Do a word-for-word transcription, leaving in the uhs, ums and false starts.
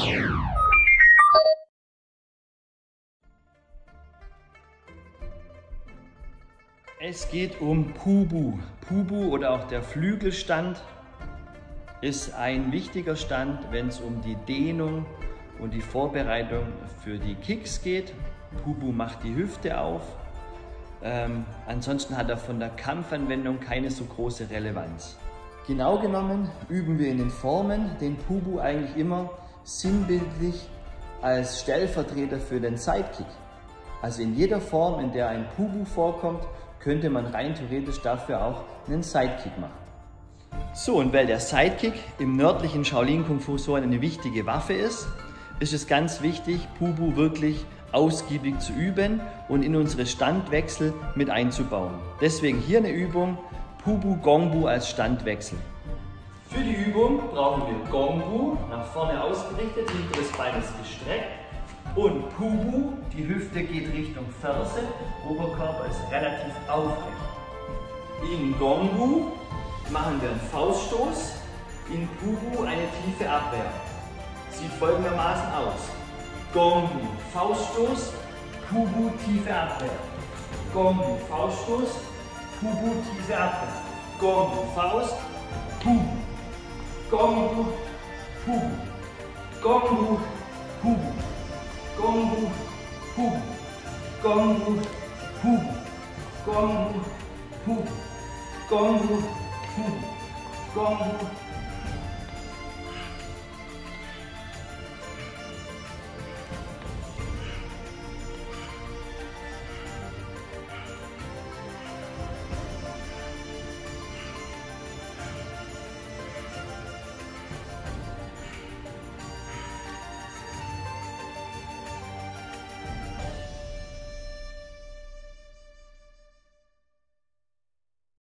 Es geht um Pubu. Pubu oder auch der Flügelstand ist ein wichtiger Stand, wenn es um die Dehnung und die Vorbereitung für die Kicks geht. Pubu macht die Hüfte auf. Ähm, ansonsten hat er von der Kampfanwendung keine so große Relevanz. Genau genommen üben wir in den Formen den Pubu eigentlich immer sinnbildlich als Stellvertreter für den Sidekick. Also in jeder Form, in der ein Pubu vorkommt, könnte man rein theoretisch dafür auch einen Sidekick machen. So, und weil der Sidekick im nördlichen Shaolin Kung Fu so eine wichtige Waffe ist, ist es ganz wichtig, Pubu wirklich ausgiebig zu üben und in unsere Standwechsel mit einzubauen. Deswegen hier eine Übung, Pubu Gongbu als Standwechsel. Für die Übung brauchen wir Gongbu, nach vorne ausgerichtet, hinteres Bein ist gestreckt. Und Pubu, die Hüfte geht Richtung Ferse, Oberkörper ist relativ aufrecht. In Gongbu machen wir einen Fauststoß, in Pubu eine tiefe Abwehr. Sieht folgendermaßen aus. Gongbu, Fauststoß, Pubu, tiefe Abwehr. Gongbu, Fauststoß, Pubu, tiefe Abwehr. Gongbu, Faust, Pubu. Gongbu, Pubu. Gongbu, Pubu. Gongbu, Pubu. Gongbu, Pubu. Gongbu, Pubu. Gongbu, Pubu. Gongbu,